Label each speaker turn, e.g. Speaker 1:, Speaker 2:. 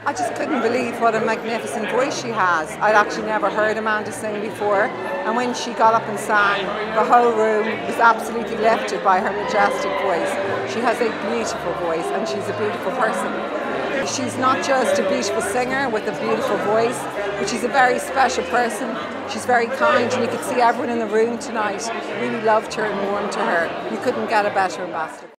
Speaker 1: I just couldn't believe what a magnificent voice she has. I'd actually never heard Amanda sing before, and when she got up and sang, the whole room was absolutely lifted by her majestic voice. She has a beautiful voice and she's a beautiful person. She's not just a beautiful singer with a beautiful voice, but she's a very special person. She's very kind, and you could see everyone in the room tonight really loved her and warmed to her. You couldn't get a better ambassador.